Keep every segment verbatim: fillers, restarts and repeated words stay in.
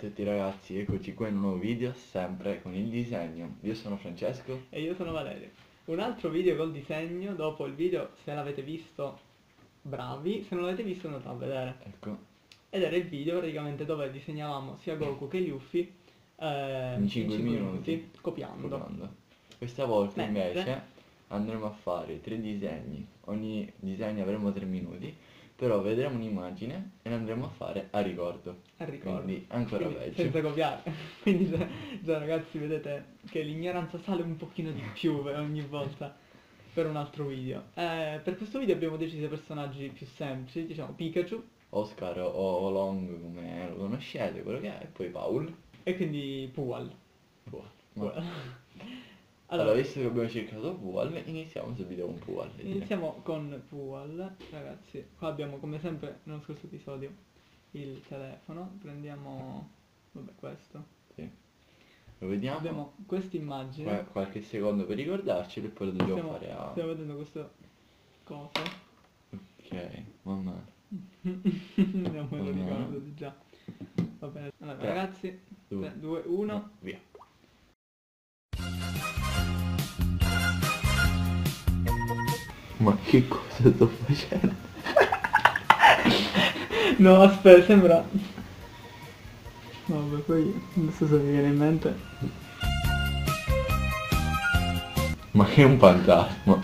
tutti ragazzi, eccoci qua in un nuovo video, sempre con il disegno. Io sono Francesco. E io sono Valerio. Un altro video col disegno, dopo il video, se l'avete visto, bravi, se non l'avete visto andate a vedere. Ecco. Ed era il video praticamente dove disegnavamo sia Goku che Luffy eh, In cinque cinque minuti. copiando. copiando. Questa volta Mentre- invece andremo a fare tre disegni. Ogni disegno avremo tre minuti. Però vedremo un'immagine e ne andremo a fare a ricordo. A ricordo. Quindi ancora Quindi, peggio. senza copiare. Quindi già, già ragazzi vedete che l'ignoranza sale un pochino di più per ogni volta per un altro video. Eh, per questo video abbiamo deciso personaggi più semplici, diciamo Pikachu, Oscar o Long come lo conoscete, quello che è, e poi Paul. e quindi Pual. Pual. Ma- Pual. Allora, Allora, visto che abbiamo cercato Pual, iniziamo subito con Pual. iniziamo con Pual, ragazzi. Qua abbiamo come sempre nello scorso episodio il telefono. Prendiamo, vabbè, questo. Sì. Lo vediamo. Abbiamo questa immagine. Qua- qualche secondo per ricordarcelo e poi lo dobbiamo Stiamo, fare a... stiamo vedendo questa cosa. Ok, mamma. Andiamo, me lo Oh, no. ricordo di già. Va bene. Allora, Tre, ragazzi, due, tre, due, uno. Via. Ma che cosa sto facendo? No, aspetta, sembra... Vabbè, poi non so se mi viene in mente. Ma che è un fantasma?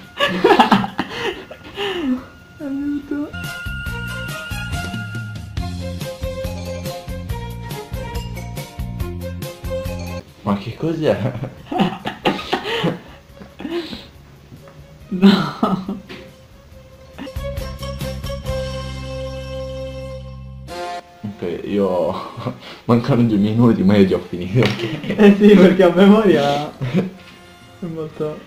Aiuto. Ma che cos'è? No. Ok, io... mancano due minuti ma io già ho finito. Eh sì, perché a memoria è molto...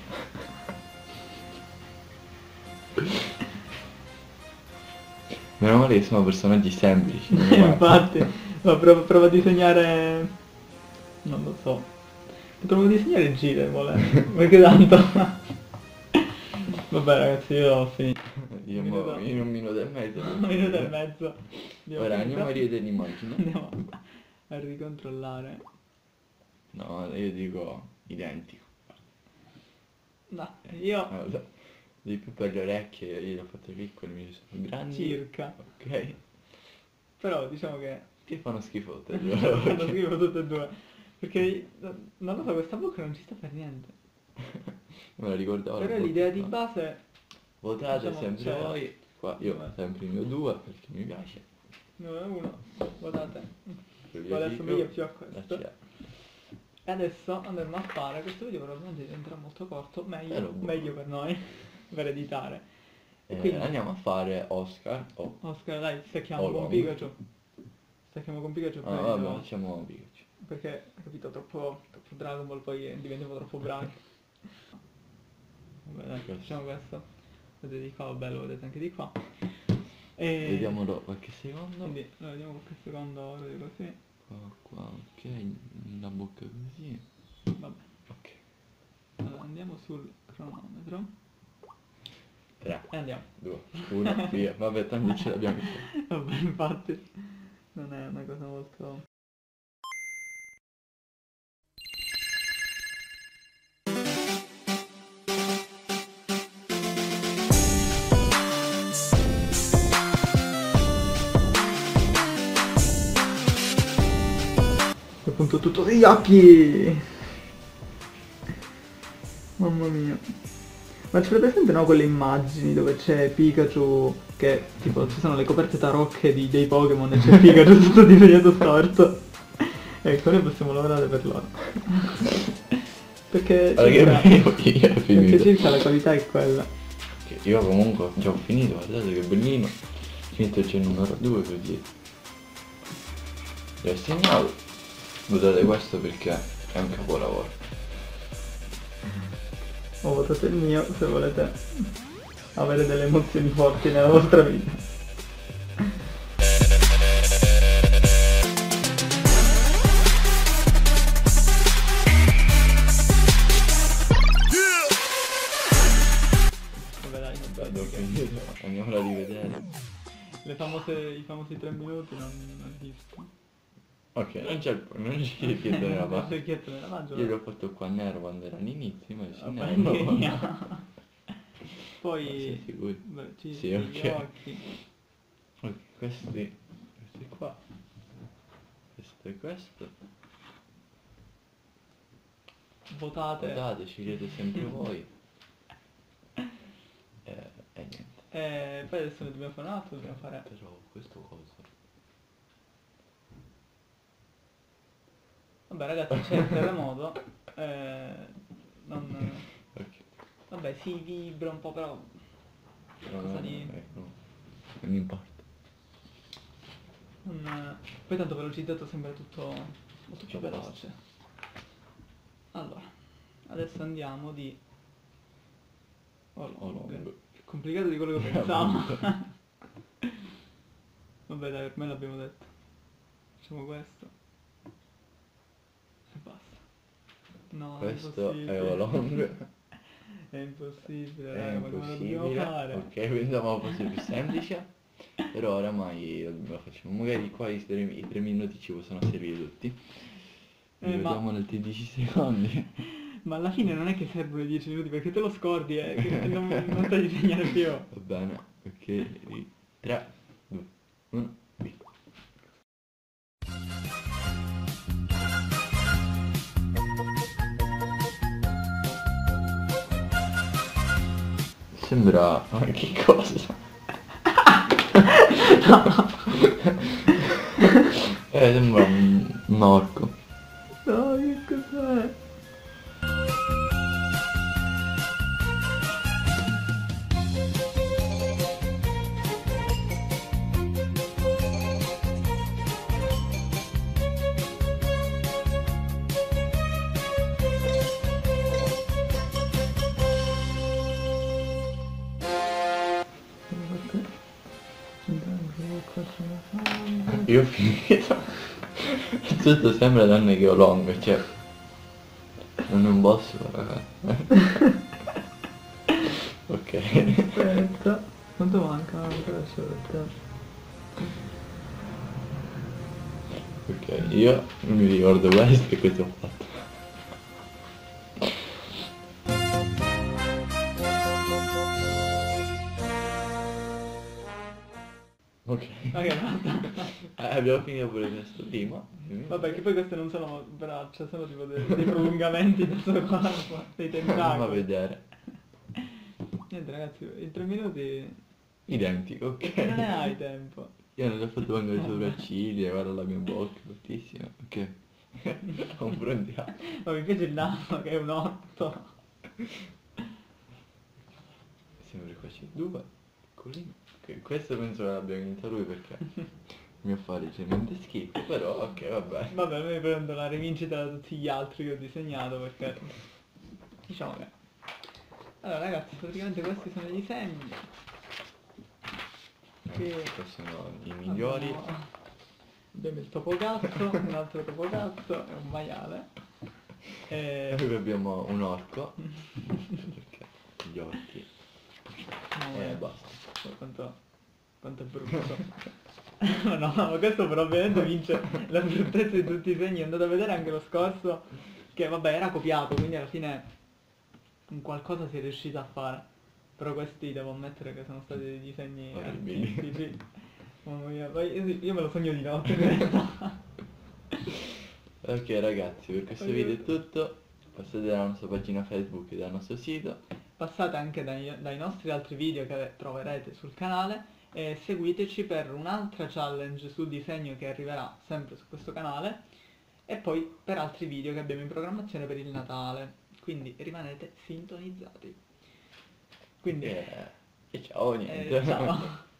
Meno male che sono personaggi semplici. non è male. Infatti, ma provo, provo a disegnare... Non lo so. Provo a disegnare Gile, volendo. Perché tanto... Vabbè ragazzi, io ho finito. Io Un mo- minuto. in un minuto e mezzo. Un minuto e mezzo. Abbiamo Ora finito. andiamo a rivedere l'immagine. Andiamo a ricontrollare. No, io dico identico. No, io Allora, di più per le orecchie, io le ho fatte piccole, mi sono grandi. circa. Ok. Però diciamo che Ti fanno schifo te. lo scrivo tutte e due. Perché non lo so, questa bocca non ci sta per niente. Me la ricordavo. Però la l'idea bocca di qua. base... Votate diciamo, sempre c'è- voi. Qua io Vabbè. sempre il mio due perché mi piace. due uno, guardate. Io Quale dico, assomiglia più a la questo. c'è. E adesso andremo a fare, questo video probabilmente diventerà molto corto, meglio, Però buono. meglio per noi, per editare. E Eh, quindi, andiamo a fare Oscar. Oh. Oscar, dai, stacchiamo Oh, con long. Pikachu. Stacchiamo con Pikachu Ah, poi vabbè, andiamo- facciamo Pikachu. perché, hai capito, troppo, troppo Dragon Ball poi diventiamo troppo bravi. Vabbè, dai, Questo. facciamo questo. Vedete di qua, vabbè, lo vedete anche di qua. E... Vediamolo qualche secondo. Quindi, allora, vediamo qualche secondo, lo dico così. Qua, qua, ok, la bocca così. Vabbè, Ok. allora andiamo sul cronometro. tre, E andiamo. due, uno, via. Vabbè, tanto ce l'abbiamo fatta. Vabbè, infatti, non è una cosa molto... Appunto tutto degli occhi! Mamma mia. Ma ce l'hai presente, no, quelle immagini dove c'è Pikachu che tipo ci sono le coperte tarocche di, dei Pokémon e c'è Pikachu tutto disegnato storto? Ecco, noi possiamo lavorare per loro. Perché Allora che circa, meglio io è perché finito. circa la qualità è quella. Che io comunque già ho finito, guardate che bellino. Finito c'è il numero due così. L'ho segnato. Votate questo perché è un capolavoro. O votate il mio se volete avere delle emozioni forti nella vostra vita. Vabbè dai, non Guarda, ho penso che... finito. Andiamola a rivedere. Le famose, i famosi tre minuti non, non esistono. Ok, non c'è il non c'è il chietto nella Il mano. cerchietto nella mano. Io l'ho fatto qua nero quando era all'inizio, ma adesso La nero. pandemia. Poi... Ma sei sicuro? Beh, ci Sì, gli ok. occhi. Ok, questi, questi qua, questo e questo. Votate. Votate, scegliete sempre voi. E, e niente. E poi adesso ne dobbiamo fare un altro, dobbiamo fare... Però questo coso. Vabbè ragazzi, c'è il terremoto. Eh, non... Ok. Vabbè, si vibra un po', però... No, Cosa no, di... no, no, non importa. Non... Poi tanto velocizzato sembra tutto molto più Vabbè, veloce. Allora, adesso andiamo di... Olong. Olong. Più complicato di quello che pensavo. Vabbè dai, ormai l'abbiamo detto. Facciamo questo. E basta. No, Questo è impossibile. è Olong. È impossibile, È raga, ma come lo dobbiamo impossibile. fare? Ok, pensavo fosse più semplice. Però oramai lo facciamo. Magari qua i tre, i tre minuti ci possono servire tutti. Eh, Li ma- vediamo nel dieci secondi. Ma alla fine non è che servono i dieci minuti perché te lo scordi e che non, non sai disegnare più. Va bene, ok. tre, due, uno, via. Sembra... ma che cosa? Eh, sembra un, un orco. No, che cos'è? Io ho finito. Tutto sembra tranne che Olong, cioè... Non è un boss, ragazzi. Ok. Aspetta. Quanto manca? Manca la scelta. Ok, io non mi ricordo questo e questo ho fatto. Ok. Ok, basta. Eh, abbiamo finito pure questo prima. Vabbè, che poi queste non sono braccia, sono tipo dei, dei prolungamenti del suo corpo, dei Andiamo a tentacoli. vedere. Niente ragazzi, in tre minuti... Identico, ok. Perché non ne hai tempo. Io non ho fatto manco le sopracciglia, guarda la mia bocca, bruttissima. Ok. Confrontiamo. Ma mi piace il naso che è un otto. Sempre qua c'è due. Piccolino. Ok, questo penso che l'abbia vinto lui perché mi fa fare leggermente schifo, però ok, vabbè. Vabbè, mi prendo la rivincita da tutti gli altri che ho disegnato perché... Diciamo che... Allora ragazzi, praticamente questi sono i disegni. Che... Questi sono i migliori. Abbiamo, abbiamo il topogatto, un altro topogatto e un maiale. E E... poi abbiamo un orco. Perché gli orchi. No, E eh, basta. quanto, quanto è brutto. No, ma questo probabilmente vince la bruttezza di tutti i segni. Andate a vedere anche lo scorso, che vabbè era copiato, quindi alla fine un qualcosa si è riuscito a fare. Però questi devo ammettere che sono stati dei disegni Orribili. artistici. Mamma mia, poi io, io me lo sogno di notte in realtà. Ok ragazzi, per questo video è tutto. Passate dalla nostra pagina Facebook e dal nostro sito. Passate anche dai, dai nostri altri video che troverete sul canale e seguiteci per un'altra challenge sul disegno che arriverà sempre su questo canale e poi per altri video che abbiamo in programmazione per il Natale, quindi rimanete sintonizzati. Quindi, E, e ciao, eh, niente. ciao!